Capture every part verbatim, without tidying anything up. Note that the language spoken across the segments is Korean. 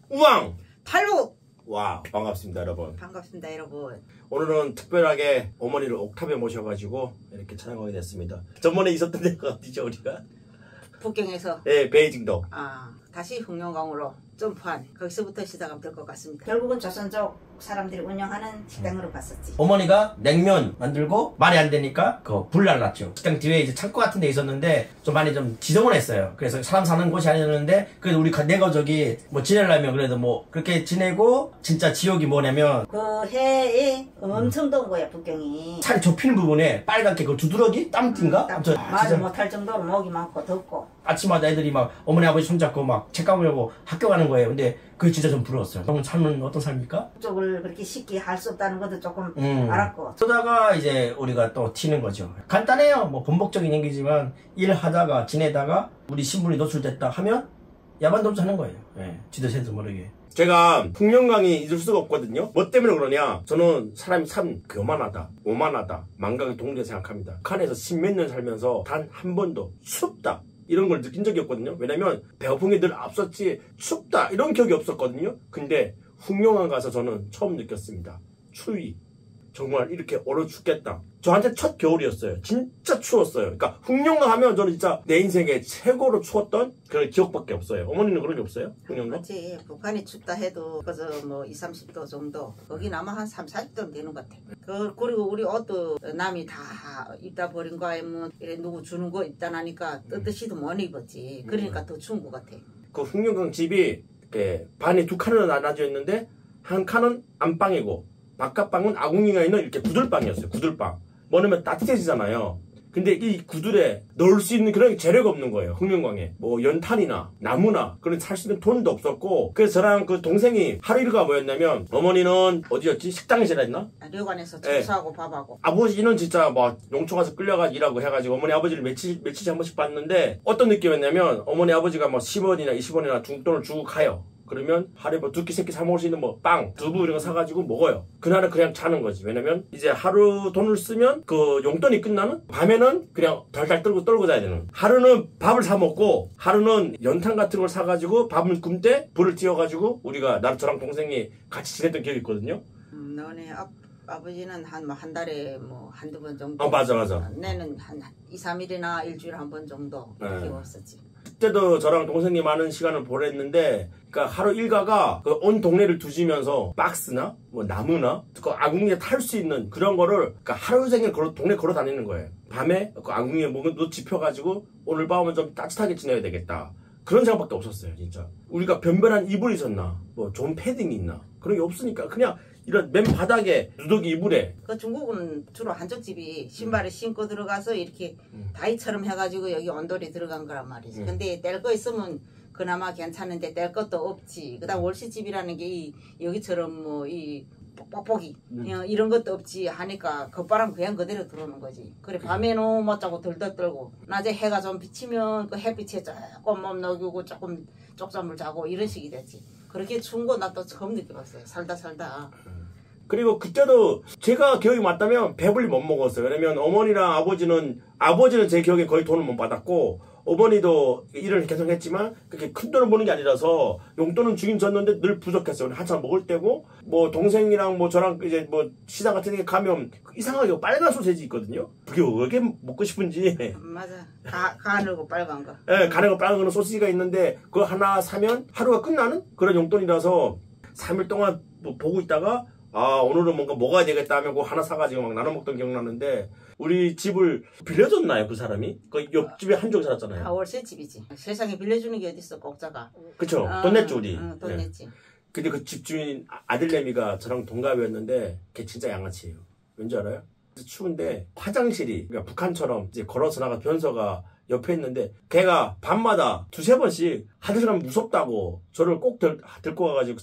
우왕! 탈북! 와, 반갑습니다 여러분. 반갑습니다 여러분. 오늘은 특별하게 어머니를 옥탑에 모셔가지고 이렇게 촬영하게 됐습니다. 전번에 있었던 데가 어디죠 우리가? 북경에서. 네, 베이징도. 아, 다시 흑룡강으로 점프한 거기서부터 시작하면 될 것 같습니다. 결국은 조선족 사람들이 운영하는 식당으로 갔었지. 어머니가 냉면 만들고 말이 안 되니까 그 불 날랐죠. 식당 뒤에 이제 창고 같은 데 있었는데 좀 많이 좀 지저분했어요. 그래서 사람 사는 곳이 아니었는데 그래도 우리 내 가족이 뭐 지내려면 그래도 뭐 그렇게 지내고 진짜 지옥이 뭐냐면 그 해에 엄청 더운 거야 북경이. 살이 좁히는 부분에 빨갛게 그 두드러기? 땀띠인가? 음, 아무튼 말을 못할 정도로 목이 많고 덥고. 아침마다 애들이 막 어머니 아버지 손잡고 막 책 가보려고 학교 가는 거예요. 근데 그게 진짜 좀 부러웠어요. 형은 삶은 어떤 삶입니까? 쪽을 그렇게 쉽게 할 수 없다는 것도 조금 음. 알았고. 그러다가 이제 우리가 또 튀는 거죠. 간단해요. 뭐 본복적인 얘기지만 일하다가 지내다가 우리 신분이 노출됐다 하면 야반도주 하는 거예요. 예, 지도 새도 모르게. 제가 흑룡강이 잊을 수가 없거든요. 뭐 때문에 그러냐? 저는 사람이 참 교만하다, 오만하다, 망각의 동리라 생각합니다. 북한에서 십몇 년 살면서 단 한 번도 춥다 이런 걸 느낀 적이 없거든요. 왜냐면 배고픈 게 늘 앞섰지 춥다 이런 기억이 없었거든요. 근데 흑룡강 가서 저는 처음 느꼈습니다. 추위. 정말 이렇게 얼어 죽겠다. 저한테 첫 겨울이었어요. 진짜 추웠어요. 그러니까 흑룡강 하면 저는 진짜 내 인생에 최고로 추웠던 그런 기억밖에 없어요. 어머니는 그런 게 없어요? 흑룡강? 그렇지. 북한이 춥다 해도 그저 뭐 이삼십 도 정도. 거긴 아마 한 삼사십 도는 되는 것 같아. 그, 그리고 우리 옷도 남이 다 입다 버린 거 아니면 이래 누구 주는 거 입다 나니까 떳떳이도 못 입었지. 그러니까 더 추운 것 같아. 그 흑룡강 집이 이렇게 반에 두 칸으로 나눠져 있는데 한 칸은 안방이고 바깥방은 아궁이가 있는 이렇게 구들방이었어요. 구들방. 뭐냐면 따뜻해지잖아요. 근데 이 구들에 넣을 수 있는 그런 재료가 없는 거예요. 흑룡강에. 뭐 연탄이나 나무나 그런 살 수 있는 돈도 없었고. 그래서 저랑 그 동생이 하루 일과가 뭐였냐면 어머니는 어디였지? 식당에서 일했나? 아, 료관에서 청소하고 네. 밥하고. 아버지는 진짜 뭐 농촌 가서 끌려가서 일하고 해가지고 어머니 아버지를 며칠, 며칠씩 한 번씩 봤는데 어떤 느낌이었냐면 어머니 아버지가 뭐 십 원이나 이십 원이나 중돈을 주고 가요. 그러면 하루에 뭐 두 끼, 세 끼 사 먹을 수 있는 뭐 빵, 두부 이런 거 사가지고 먹어요. 그날은 그냥 자는 거지. 왜냐면 이제 하루 돈을 쓰면 그 용돈이 끝나는? 밤에는 그냥 덜덜 떨고 떨고 자야 되는. 하루는 밥을 사 먹고 하루는 연탄 같은 걸 사가지고 밥을 굽때 불을 띄워가지고 우리가 나랑 저랑 동생이 같이 지냈던 기억이 있거든요. 음, 너네 아, 아버지는 한 뭐 한 달에 뭐 한두 번 정도. 어 맞아 맞아. 내는 한 이, 삼 일이나 일주일에 한 번 정도 이렇게 네. 왔었지. 그때도 저랑 동생이 많은 시간을 보냈는데 그러니까 하루 일과가 그 온 동네를 두시면서 박스나 뭐 나무나 그 아궁이에 탈 수 있는 그런 거를 그러니까 하루 종일 걸어, 동네 걸어 다니는 거예요. 밤에 그 아궁이에 목을 짚혀가지고 오늘 밤은 좀 따뜻하게 지내야 되겠다. 그런 생각밖에 없었어요 진짜. 우리가 변변한 이불이 있었나 뭐 좋은 패딩이 있나 그런 게 없으니까 그냥 이런 맨 바닥에 누더기 이불에. 그 중국은 주로 한쪽집이 신발을 신고 들어가서 이렇게 음. 다이처럼 해가지고 여기 온돌이 들어간 거란 말이지. 음. 근데 뗄 거 있으면 그나마 괜찮은데 뗄 것도 없지. 그다음 월시집이라는 게 이, 여기처럼 뭐 이 뽁뽁이 음. 이런 것도 없지 하니까 겉바람 그냥 그대로 들어오는 거지. 그래 밤에는 못 자고 덜덜 떨고 낮에 해가 좀 비치면 그 햇빛에 조금 몸 녹이고 조금 쪽잠을 자고 이런 식이 됐지. 그렇게 추운 거 나 또 처음 느껴봤어요. 살다 살다. 그리고 그때도 제가 기억이 맞다면 배불리 못 먹었어요. 왜냐면 어머니랑 아버지는 아버지는 제 기억에 거의 돈을 못 받았고 어머니도 일을 계속 했지만 그렇게 큰 돈을 버는 게 아니라서 용돈은 주긴 줬는데 늘 부족했어요. 한참 먹을 때고 뭐 동생이랑 뭐 저랑 이제 뭐 시장 같은 데 가면 이상하게 빨간 소세지 있거든요. 그게 왜 이렇게 먹고 싶은지. 맞아. 가, 가늘고 빨간 거. 예, 네, 가늘고 빨간 거는 소시지가 있는데 그거 하나 사면 하루가 끝나는 그런 용돈이라서 삼 일 동안 뭐 보고 있다가 아 오늘은 뭔가 먹어야 되겠다 하면 그거 하나 사가지고 막 나눠 먹던 기억나는데 우리 집을 빌려줬나요 그 사람이? 그 옆집에 한쪽 살았잖아요. 아 월세 집이지. 세상에 빌려주는 게 어딨어 공짜가. 그쵸. 어, 돈 냈죠 우리. 어, 돈 네. 냈지. 근데 그 집주인 아들내미가 저랑 동갑이었는데 걔 진짜 양아치예요. 왠지 알아요? 추운데 화장실이 그러니까 북한처럼 이제 걸어서 나가 변소가 옆에 있는데 걔가 밤마다 두세 번씩 화장실 가면 무섭다고 저를 꼭 들, 들고 가가지고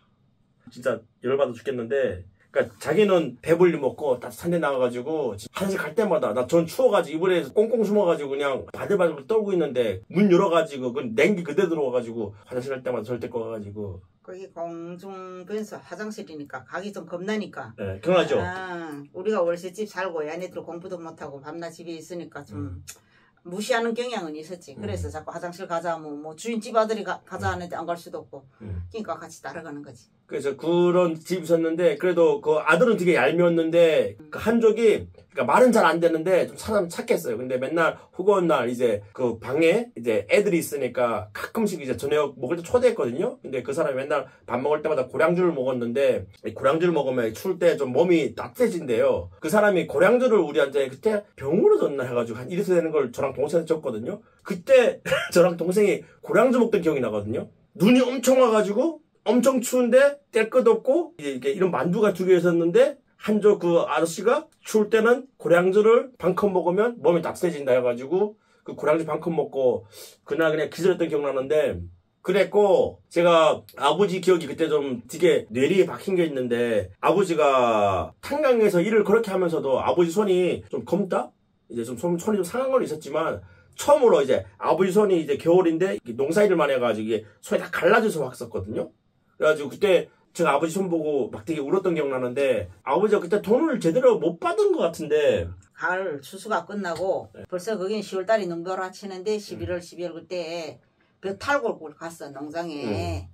진짜 열받아 죽겠는데 그러니까 자기는 배불리 먹고 따뜻한 데 나가가지고 화장실 갈 때마다 나 전 추워가지고 이불에 꽁꽁 숨어가지고 그냥 바들바들 떨고 있는데 문 열어가지고 그 냉기 그대 들어와가지고 화장실 갈 때마다 절대 꺼가지고 거기 공중변소 화장실이니까 가기 좀 겁나니까. 네, 경하죠. 아, 우리가 월세집 살고 얘네들 공부도 못하고 밤낮 집에 있으니까 좀 음. 무시하는 경향은 있었지. 그래서 음. 자꾸 화장실 가자 뭐, 뭐 주인집 아들이 가, 가자 하는데 안 갈 수도 없고 음. 그러니까 같이 따라가는 거지. 그래서 그런 집이 있었는데 그래도 그 아들은 되게 얄미웠는데 음. 그 한족이 그러니까 말은 잘 안 되는데 좀 사람 착했어요. 근데 맨날 후거운 날 이제 그 방에 이제 애들이 있으니까 가끔씩 이제 저녁 먹을 때 초대했거든요. 근데 그 사람이 맨날 밥 먹을 때마다 고량주를 먹었는데 고량주를 먹으면 추울 때 좀 몸이 따뜻해진대요. 그 사람이 고량주를 우리한테 그때 병으로 줬나 해가지고 한 이래서 되는 걸 저랑 동생한테 줬거든요. 그때 저랑 동생이 고량주 먹던 기억이 나거든요. 눈이 엄청 와가지고 엄청 추운데 뗄 것 없고 이게 이런 만두가 두 개 있었는데 한조 그 아저씨가 추울 때는 고량주를 반컵 먹으면 몸이 따뜻해진다 해가지고 그 고량주 반컵 먹고 그날 그냥 기절했던 기억나는데 그랬고 제가 아버지 기억이 그때 좀 되게 뇌리에 박힌 게 있는데 아버지가 탄강에서 일을 그렇게 하면서도 아버지 손이 좀 검다? 이제 좀 손, 손이 좀 상한 건 있었지만 처음으로 이제 아버지 손이 이제 겨울인데 농사일을 많이 해가지고 이게 손이 다 갈라져서 왔었거든요. 그래가지고 그때 제가 아버지 손 보고 막 되게 울었던 기억 나는데 아버지가 그때 돈을 제대로 못 받은 것 같은데 가을 추수가 끝나고 네. 벌써 거긴 시월달이 능보라 치는데 십일월 십이월 그때 벼 탈고 갔어 농장에. 음.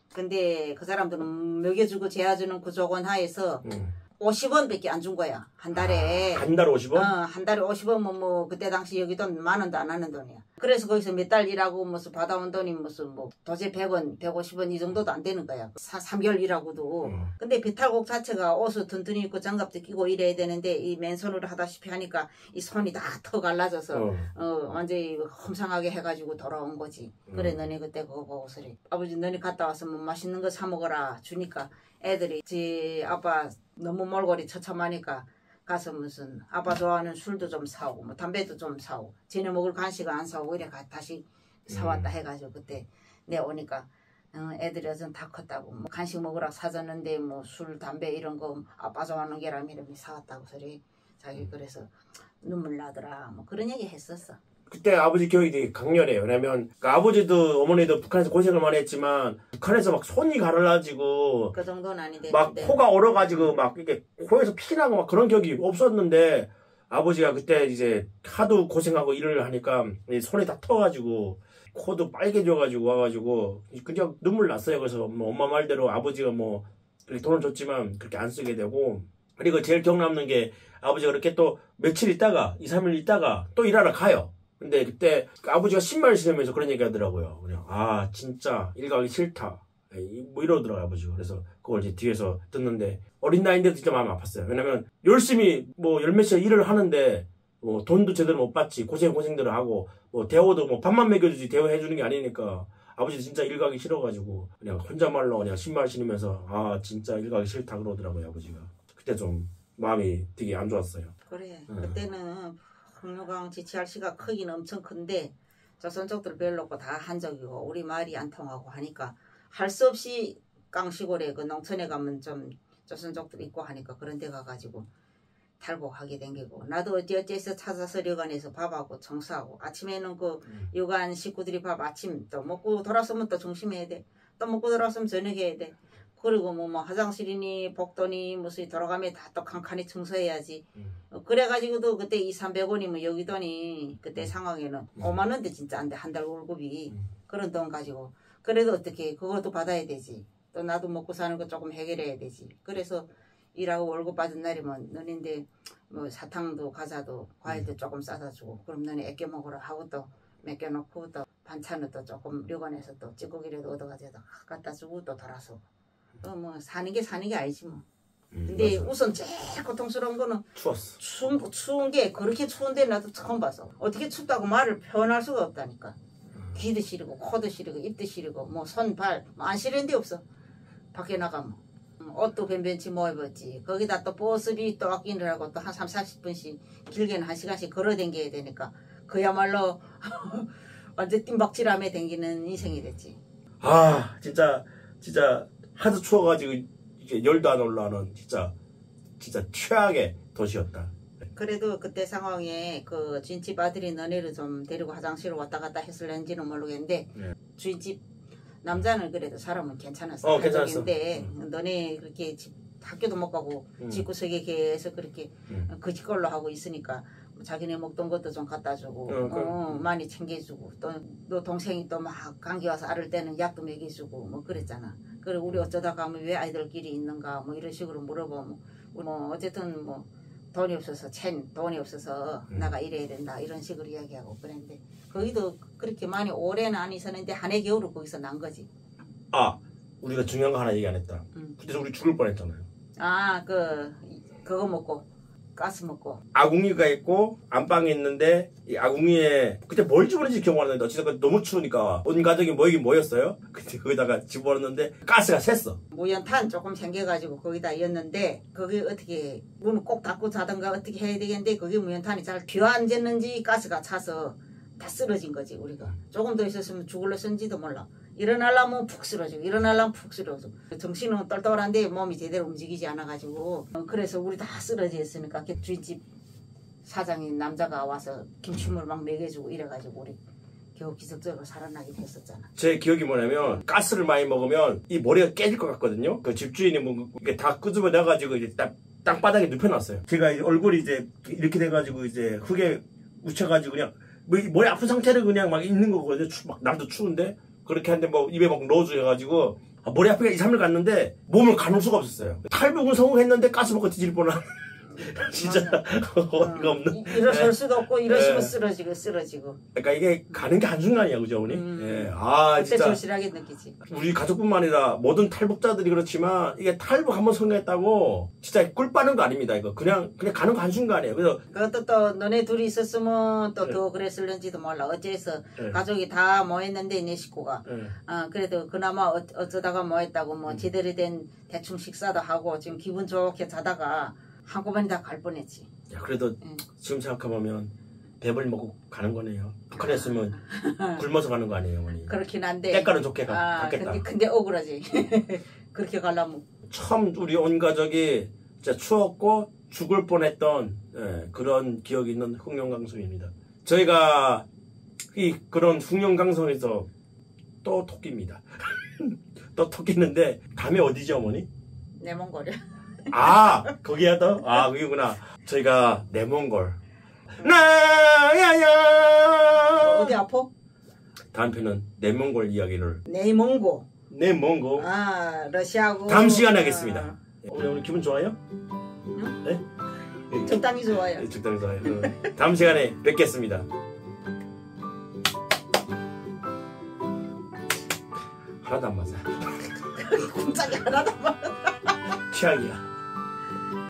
근데 그 사람들은 먹여주고 재워주는 그 조건 하에서 음. 오십 원밖에 안 준 거야 한 달에. 아, 한 달에 오십 원? 어, 한 달에 오십 원은 뭐 그때 당시 여기 돈 만 원도 안 하는 돈이야. 그래서 거기서 몇 달 일하고 무슨 받아온 돈이 무슨 뭐 도저히 백 원, 백오십 원 이 정도도 안 되는 거야. 사, 삼 개월 일하고도. 음. 근데 배탈곡 자체가 옷을 든든히 입고 장갑도 끼고 이래야 되는데 이 맨손으로 하다시피 하니까 이 손이 다 터 갈라져서 어, 어 완전히 험상하게 해가지고 돌아온 거지. 음. 그래 너네 그때 그거 보고 소리. 아버지 너네 갔다 와서 뭐 맛있는 거 사 먹어라 주니까 애들이 지 아빠 너무 몰골이 처참하니까 가서 무슨 아빠 좋아하는 술도 좀 사오고 뭐 담배도 좀 사오고 쟤네 먹을 간식을 안 사오고 이래 가, 다시 사왔다 음. 해가지고 그때 내 오니까 어, 애들이 어전 다 컸다고 뭐 간식 먹으라 사줬는데 뭐 술 담배 이런 거 아빠 좋아하는 게라면 이러면 사왔다고 소리 자기 그래서 눈물 나더라 뭐 그런 얘기 했었어. 그때 아버지 기억이 되게 강렬해요. 왜냐면 그 아버지도 어머니도 북한에서 고생을 많이 했지만 북한에서 막 손이 가라가지고 그 정도는 아닌데 막 코가 얼어가지고 막 이렇게 코에서 피 나고 막 그런 기억이 없었는데 아버지가 그때 이제 하도 고생하고 일을 하니까 손이 다 터가지고 코도 빨개져가지고 와가지고 그냥 눈물 났어요. 그래서 뭐 엄마 말대로 아버지가 뭐 돈을 줬지만 그렇게 안 쓰게 되고 그리고 제일 기억 남는 게 아버지가 그렇게 또 며칠 있다가 이, 삼 일 있다가 또 일하러 가요. 근데 그때 아버지가 신발 신으면서 그런 얘기 하더라고요. 그냥 아 진짜 일 가기 싫다 뭐 이러더라고요 아버지가. 그래서 그걸 이제 뒤에서 듣는데 어린 나이인데도 진짜 마음이 아팠어요. 왜냐면 열심히 뭐 열몇 시간 일을 하는데 뭐 돈도 제대로 못 받지 고생 고생들을 하고 뭐 대호도 뭐 밥만 먹여주지 대호해주는 게 아니니까 아버지 진짜 일 가기 싫어가지고 그냥 혼자말로 그냥 신발 신으면서 아 진짜 일 가기 싫다 그러더라고요 아버지가. 그때 좀 마음이 되게 안 좋았어요. 그래 응. 그때는 풍류강 지치할 시가 크기는 엄청 큰데 조선족들 별로 없고 다 한족이고 우리 말이 안 통하고 하니까 할 수 없이 깡시골에 그 농촌에 가면 좀 조선족들 있고 하니까 그런 데 가가지고 탈곡하게 댕기고 나도 어찌어찌해서 찾아서 려간에서 밥하고 청소하고 아침에는 그 음. 여간 식구들이 밥 아침 또 먹고 돌아서면 또 점심해야 돼. 또 먹고 돌아서면 저녁해야 돼. 그리고 뭐, 뭐 화장실이니 복도니 무슨 돌아가면 다 또 칸칸이 청소해야지. 음. 어, 그래가지고도 그때 이삼백 원이면 여기 돈이 그때 상황에는 음. 오만 원대 진짜 안 돼. 한 달 월급이. 음. 그런 돈 가지고. 그래도 어떻게 그것도 받아야 되지. 또 나도 먹고 사는 거 조금 해결해야 되지. 그래서 일하고 월급 받은 날이면 너네인데 뭐 사탕도 과자도 과일도 음. 조금 싸다 주고 그럼 너네 애껴 먹으라 하고 또 맡겨놓고 또 반찬은 또 조금 료관에서 또 찌꺼기라도 얻어가지고 갖다 주고 또 돌아서. 어, 뭐 사는 게 사는 게 아니지 뭐. 음, 근데 맞아. 우선 제일 고통스러운 거는 추웠어. 추운, 추운 게 그렇게 추운데 나도 처음 봤어. 어떻게 춥다고 말을 표현할 수가 없다니까. 음. 귀도 시리고 코도 시리고 입도 시리고 뭐 손, 발 뭐 안 시리는 데 없어. 밖에 나가면 음, 옷도 변변치 뭐 입었지. 거기다 또 버스비 또 아끼느라고 또 한 삼, 사십 분씩 길게는 한 시간씩 걸어 댕겨야 되니까 그야말로 완전 뜀박질하며 댕기는 인생이 됐지. 아 진짜 진짜 하도 추워가지고 이게 열도 안 올라오는 진짜 진짜 최악의 도시였다. 그래도 그때 상황에 그 주인집 아들이 너네를 좀 데리고 화장실을 왔다 갔다 했을는지는 모르겠는데 네. 주인집 남자는 그래도 사람은 괜찮았어. 어, 괜찮았어. 근데 음. 너네 그렇게 집, 학교도 못 가고 음. 집구석에 계속 그렇게 음. 거짓걸로 하고 있으니까 자기네 먹던 것도 좀 갖다 주고 어, 그- 어, 많이 챙겨주고 또 너 동생이 또 막 감기 와서 앓을 때는 약도 먹여주고 뭐 그랬잖아. 그래 우리 어쩌다 가면 왜 아이들끼리 있는가 뭐 이런 식으로 물어보면 뭐 어쨌든 뭐 돈이 없어서 첸 돈이 없어서 음. 나가 이래야 된다 이런 식으로 이야기하고 그랬는데 거기도 그렇게 많이 오래는 안 있었는데 한 해 겨울을 거기서 난 거지. 아 우리가 중요한 거 하나 얘기 안 했다. 음. 그때서 우리 죽을 뻔했잖아요. 아 그 그거 먹고 가스 먹고 아궁이가 있고 안방에 있는데 이 아궁이에 그때 뭘 집어넣는지 기억 안 나는데 어쨌든 너무 추우니까 온 가족이 모이긴 모였어요. 근데 거기다가 집어넣는데 가스가 샜어. 무연탄 조금 챙겨가지고 거기다 였는데 거기 어떻게 문을 꼭 닫고 자던가 어떻게 해야 되겠는데 거기 무연탄이 잘 뒤안졌는지 가스가 차서 다 쓰러진 거지 우리가. 조금 더 있었으면 죽을러 쓴지도 몰라. 일어나려면 푹 쓰러지고 일어나려면 푹 쓰러지고 정신은 똘똘한데 몸이 제대로 움직이지 않아가지고 어, 그래서 우리 다 쓰러져 있으니까 주인집 사장인 남자가 와서 김치물 막 먹여주고 이래가지고 우리 겨우 기적적으로 살아나긴 했었잖아. 제 기억이 뭐냐면 가스를 많이 먹으면 이 머리가 깨질 것 같거든요. 그 집주인이 뭐 이게 다 끄집어 내가지고 이제 딱 땅바닥에 눕혀놨어요. 제가 이제 얼굴이 이제 이렇게 돼가지고 이제 흙에 묻혀가지고 그냥 뭐 머리 아픈 상태로 그냥 막 있는 거거든요. 추, 막 날도 추운데 그렇게 한데 뭐 입에 막 넣어줘 해가지고 아, 머리 아프게 이, 삼 일 갔는데 몸을 가눌 수가 없었어요. 탈북은 성공했는데 가스 먹고 뒤질 뻔한 진짜 어이가 없는. 이- 일어설 수도 없고 일어서면 예. 쓰러지고 쓰러지고. 그러니까 이게 가는 게 한순간이야, 그죠, 어머니? 음. 예. 아, 그때 진짜. 절실하게 느끼지. 우리 가족뿐만 아니라 모든 탈북자들이 그렇지만 이게 탈북 한번 성공했다고 진짜 꿀 빠는 거 아닙니다, 이거. 그냥, 그냥 가는 거 한순간이에요. 그래서. 그것도 또 너네 둘이 있었으면 또 예. 더 그랬을는지도 몰라. 어째서 예. 가족이 다 모였는데 내 식구가. 예. 어, 그래도 그나마 어, 어쩌다가 모였다고 뭐 음. 제대로 된 대충 식사도 하고 지금 기분 좋게 자다가 한꺼번에 다 갈 뻔했지. 야, 그래도 응. 지금 생각해보면 배불리 먹고 가는 거네요. 북한에 있으면 굶어서 가는 거 아니에요, 어머니? 그렇게 난데. 때깔은 좋게 가, 아, 갔겠다. 근데, 근데 억울하지. 그렇게 가려면. 처음 우리 온 가족이 진짜 추웠고 죽을 뻔했던 예, 그런 기억이 있는 흑룡강성입니다. 저희가 이 그런 흑룡강성에서 또 토끼입니다. 또 토끼인데 다음에 어디죠, 어머니? 내몽골이야. 아 거기야 또? 아 거기구나. 저희가 내몽골 나야야 어디 아파? 다음 편은 내몽골 이야기를 내몽고. 내몽골 아, 러시아고. 다음 시간에 하겠습니다. 오늘, 오늘 기분 좋아요? 응? 네? 적당히 좋아요. 네, 적당히 좋아요. 어, 다음 시간에 뵙겠습니다. 하나도 안 맞아. 꼼짝이 하나도 안 취향이야.